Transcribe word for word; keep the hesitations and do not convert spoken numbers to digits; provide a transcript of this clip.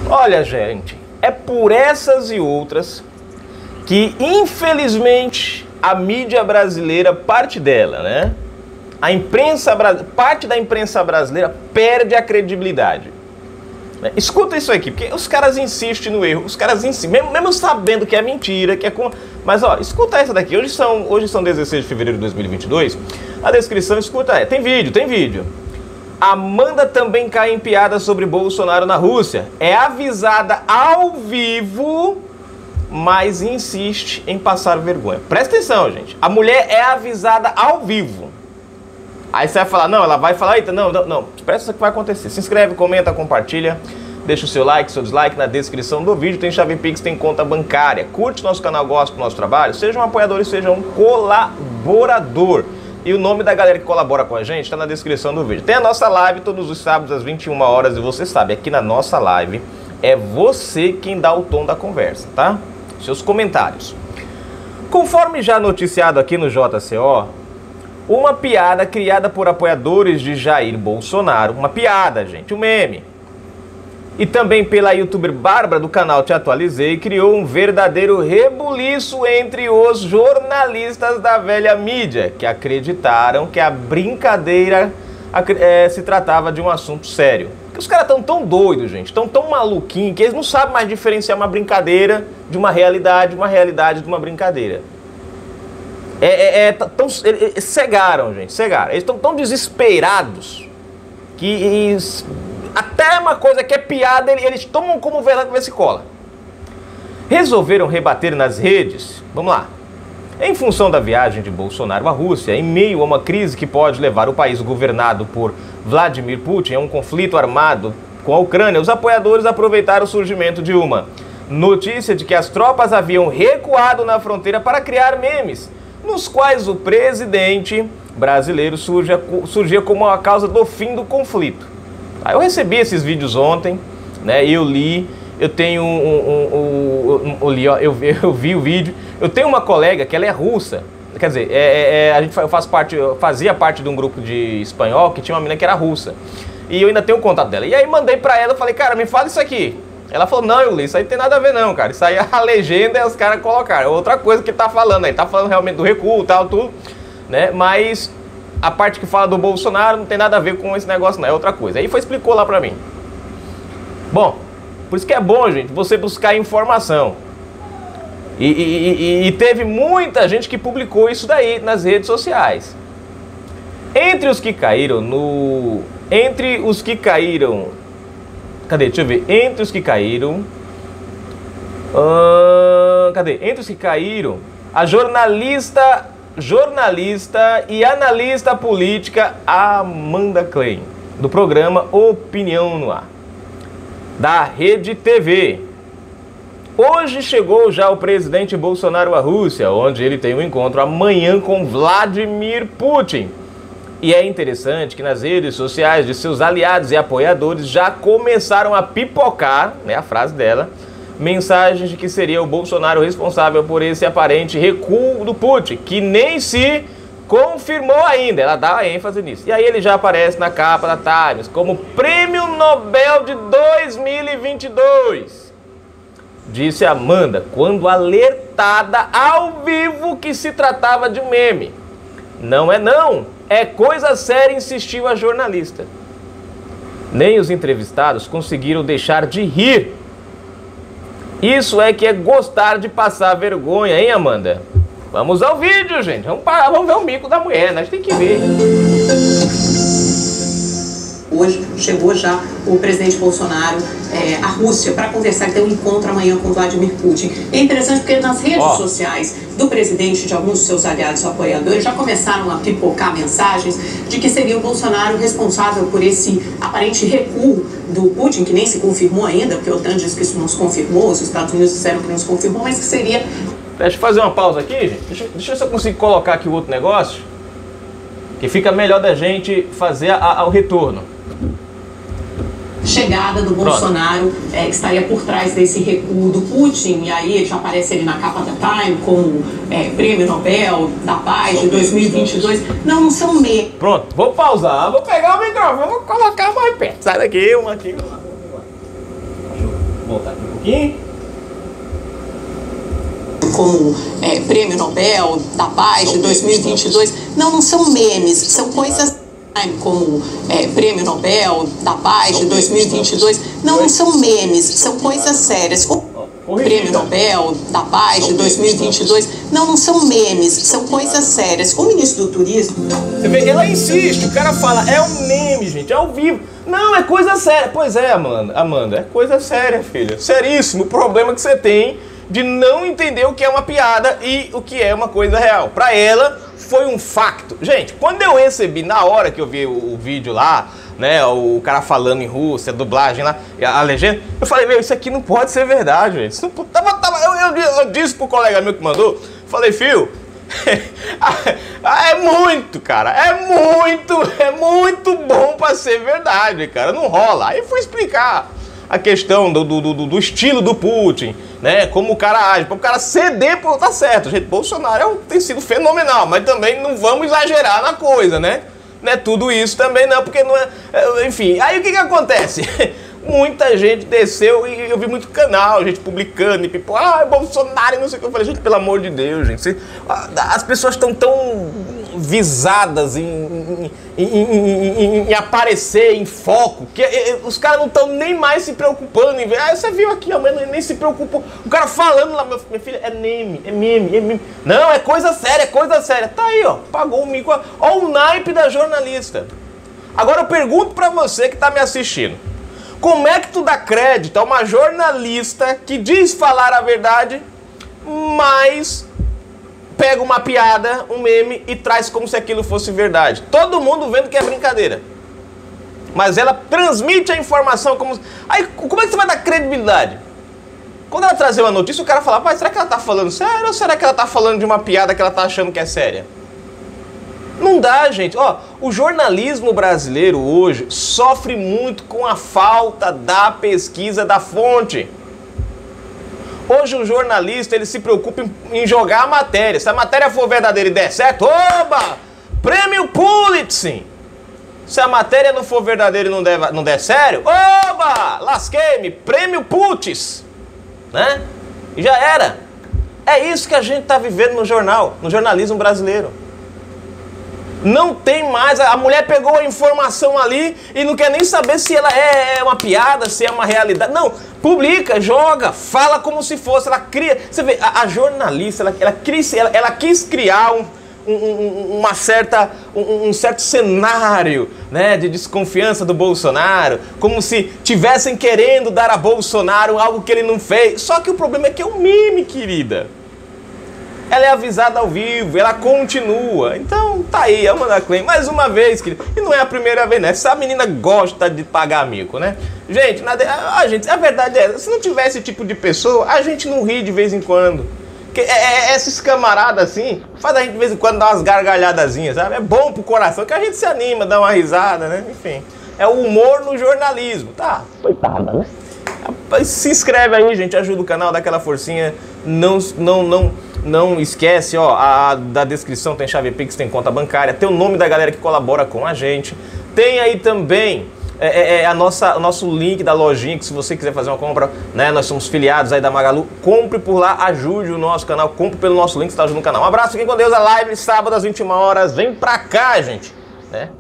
Olha, gente, é por essas e outras que, infelizmente, a mídia brasileira, parte dela, né? A imprensa, parte da imprensa brasileira perde a credibilidade. Escuta isso aqui, porque os caras insistem no erro, os caras insistem, mesmo, mesmo sabendo que é mentira, que é com... Mas, ó, escuta essa daqui, hoje são, hoje são dezesseis de fevereiro de dois mil e vinte e dois, a descrição, escuta, é, tem vídeo, tem vídeo. Amanda também cai em piada sobre Bolsonaro na Rússia, é avisada ao vivo, mas insiste em passar vergonha. Presta atenção, gente, a mulher é avisada ao vivo. Aí você vai falar, não, ela vai falar, eita, não, não, não, presta atenção que vai acontecer. Se inscreve, comenta, compartilha, deixa o seu like, seu dislike na descrição do vídeo, tem chave Pix, tem conta bancária. Curte nosso canal, gosta do nosso trabalho, seja um apoiador e seja um colaborador. E o nome da galera que colabora com a gente está na descrição do vídeo. Tem a nossa live todos os sábados às vinte e uma horas e você sabe, aqui na nossa live é você quem dá o tom da conversa, tá? Seus comentários. Conforme já noticiado aqui no J C O, uma piada criada por apoiadores de Jair Bolsonaro, uma piada, gente, um meme, e também pela youtuber Bárbara do canal Te Atualizei, criou um verdadeiro rebuliço entre os jornalistas da velha mídia, que acreditaram que a brincadeira é, se tratava de um assunto sério. Porque os caras estão tão doidos, gente, estão tão maluquinhos, que eles não sabem mais diferenciar uma brincadeira de uma realidade, uma realidade de uma brincadeira. É, é, é, tão, eles cegaram, gente, cegaram. Eles estão tão desesperados que eles, até uma coisa que é piada, eles tomam como verdade pra ver se cola. Resolveram rebater nas redes, vamos lá. Em função da viagem de Bolsonaro à Rússia, em meio a uma crise que pode levar o país governado por Vladimir Putin a um conflito armado com a Ucrânia, os apoiadores aproveitaram o surgimento de uma notícia de que as tropas haviam recuado na fronteira para criar memes, nos quais o presidente brasileiro surgia, surgia como a causa do fim do conflito. Aí eu recebi esses vídeos ontem, né? Eu li, eu tenho um, um, um, um, um li, ó, eu, eu vi o vídeo. Eu tenho uma colega que ela é russa, quer dizer, é, é, a gente eu faço parte, eu fazia parte de um grupo de espanhol que tinha uma menina que era russa. E eu ainda tenho o contato dela. E aí mandei pra ela, falei, cara, me fala isso aqui. Ela falou, não, eu li, isso aí não tem nada a ver não, cara. Isso aí a legenda e os caras colocaram. Outra coisa que ele tá falando aí, tá falando realmente do recuo e tal, tudo, né? Mas a parte que fala do Bolsonaro não tem nada a ver com esse negócio não, é outra coisa. Aí foi, explicou lá pra mim. Bom, por isso que é bom, gente, você buscar informação. E, e, e, e teve muita gente que publicou isso daí nas redes sociais. Entre os que caíram no... Entre os que caíram... Cadê? Deixa eu ver. Entre os que caíram... Uh, cadê? Entre os que caíram, a jornalista, jornalista e analista política Amanda Klein, do programa Opinião no Ar, da Rede T V. Hoje chegou já o presidente Bolsonaro à Rússia, onde ele tem um encontro amanhã com Vladimir Putin. E é interessante que nas redes sociais de seus aliados e apoiadores já começaram a pipocar, né, a frase dela, mensagens de que seria o Bolsonaro responsável por esse aparente recuo do Putin, que nem se confirmou ainda. Ela dá ênfase nisso. E aí ele já aparece na capa da Times como Prêmio Nobel de dois mil e vinte e dois. Disse Amanda, quando alertada ao vivo que se tratava de um meme. Não é não, é coisa séria, insistiu a jornalista. Nem os entrevistados conseguiram deixar de rir. Isso é que é gostar de passar vergonha, hein, Amanda? Vamos ao vídeo, gente. Vamos, parar, vamos ver o mico da mulher, nós tem que ver. Hoje chegou já o presidente Bolsonaro é, à Rússia para conversar e ter um encontro amanhã com Vladimir Putin. É interessante porque nas redes oh. sociais do presidente e de alguns de seus aliados e apoiadores já começaram a pipocar mensagens de que seria o Bolsonaro responsável por esse aparente recuo do Putin, que nem se confirmou ainda, porque a OTAN diz que isso não se confirmou, os Estados Unidos disseram que não se confirmou, mas que seria... Deixa eu fazer uma pausa aqui, gente. Deixa, deixa eu ver se eu consigo colocar aqui o outro negócio, que fica melhor da gente fazer a, a, o retorno. Chegada do Bolsonaro, é, que estaria por trás desse recuo do Putin, e aí ele já aparece ali na capa da Time como é, Prêmio Nobel da Paz de dois mil e vinte e dois. Não, não são me. Pronto, vou pausar, vou pegar o microfone, vou colocar mais perto. Sai daqui, uma aqui. voltar aqui um pouquinho. Como é, Prêmio Nobel da Paz de dois mil e vinte e dois. Não, não são memes, são coisas como é, Prêmio Nobel da Paz de dois mil e vinte e dois. Não, não são memes, são coisas sérias. O Prêmio Nobel da Paz de dois mil e vinte e dois. Não, não são memes, são coisas sérias. O ministro do Turismo... Você vê, ela insiste, o cara fala, é um meme, gente, é ao vivo. Não, é coisa séria. Pois é, Amanda, Amanda, é coisa séria, filha. Seríssimo o problema que você tem de não entender o que é uma piada e o que é uma coisa real. Pra ela, foi um facto. Gente, quando eu recebi, na hora que eu vi o, o vídeo lá, né, o cara falando em russo, a dublagem lá, a, a legenda, eu falei, meu, isso aqui não pode ser verdade, gente. Isso não, tava, tava, eu, eu, eu disse pro colega meu que mandou, falei, filho, é muito, cara, é muito, é muito bom pra ser verdade, cara, não rola. Aí fui explicar a questão do, do, do, do estilo do Putin, né? Como o cara age, para o cara ceder, pô, tá certo. Gente, Bolsonaro é um, tem sido fenomenal, mas também não vamos exagerar na coisa, né? Não é tudo isso também não, porque não é... é enfim, aí o que que acontece? Muita gente desceu e eu vi muito canal, gente publicando e pipo, ah, Bolsonaro e não sei o que. Eu falei, gente, pelo amor de Deus, gente, você, as pessoas estão tão visadas em, em, em, em, em aparecer em foco, que os caras não estão nem mais se preocupando em ver. Ah, você viu aqui, a mãe nem se preocupou. O cara falando lá, meu, minha filha, é meme, é meme, é meme. Não, é coisa séria, é coisa séria. Tá aí, ó, pagou o mico. Ó o naipe da jornalista. Agora eu pergunto pra você que tá me assistindo. Como é que tu dá crédito a uma jornalista que diz falar a verdade, mas pega uma piada, um meme e traz como se aquilo fosse verdade? Todo mundo vendo que é brincadeira. Mas ela transmite a informação como... Aí, como é que você vai dar credibilidade? Quando ela trazer uma notícia, o cara fala, pai, será que ela tá falando sério ou será que ela tá falando de uma piada que ela tá achando que é séria? Não dá, gente. Ó, o jornalismo brasileiro hoje sofre muito com a falta da pesquisa da fonte. Hoje o jornalista, ele se preocupa em, em jogar a matéria. Se a matéria for verdadeira e der certo, oba! Prêmio Pulitzer! Se a matéria não for verdadeira e não der, não der sério, oba! Lasquei-me! Prêmio Putz! Né? E já era. É isso que a gente tá vivendo no jornal, no jornalismo brasileiro. Não tem mais, a mulher pegou a informação ali e não quer nem saber se ela é uma piada, se é uma realidade. Não, publica, joga, fala como se fosse, ela cria. Você vê, a, a jornalista, ela, ela, ela, ela quis criar um, um, uma certa, um, um certo cenário, né, de desconfiança do Bolsonaro, como se tivessem querendo dar a Bolsonaro algo que ele não fez. Só que o problema é que é um meme, querida. Ela é avisada ao vivo, ela continua. Então, tá aí, Amanda Klein, mais uma vez, querido. E não é a primeira vez, né? Essa menina gosta de pagar mico, né? Gente, na de... a, gente, a verdade é, se não tiver esse tipo de pessoa, a gente não ri de vez em quando. Que é, é, esses camaradas assim, faz a gente de vez em quando dar umas gargalhadazinhas, sabe? É bom pro coração, que a gente se anima, dá uma risada, né? Enfim, é o humor no jornalismo, tá? Coitada, né? Se inscreve aí, gente, ajuda o canal, dá aquela forcinha. Não, não, não, não esquece, ó, a, da descrição tem chave Pix, tem conta bancária, tem o nome da galera que colabora com a gente. Tem aí também é, é, a nossa, o nosso link da lojinha, que se você quiser fazer uma compra, né, nós somos filiados aí da Magalu, compre por lá, ajude o nosso canal, compre pelo nosso link, você tá ajudando o canal. Um abraço, fiquem com Deus, a live sábado às vinte e uma horas, vem pra cá, gente, né?